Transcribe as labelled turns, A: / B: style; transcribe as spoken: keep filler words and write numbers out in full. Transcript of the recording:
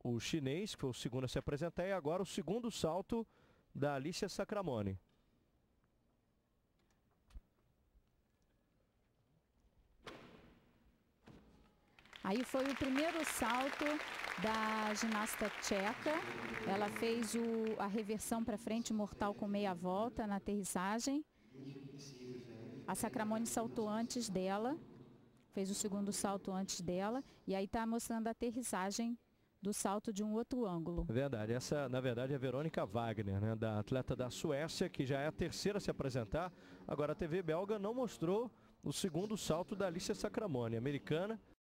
A: o chinês, que foi o segundo a se apresentar, e agora o segundo salto da Alicia Sacramone.
B: Aí foi o primeiro salto da ginasta tcheca. Ela fez o, a reversão para frente mortal com meia volta na aterrissagem. A Sacramone saltou antes dela, fez o segundo salto antes dela, e aí está mostrando a aterrissagem do salto de um outro ângulo.
A: Verdade, essa na verdade é a Verônica Wagner, né, da atleta da Suécia, que já é a terceira a se apresentar. Agora a T V belga não mostrou o segundo salto da Alicia Sacramone, americana.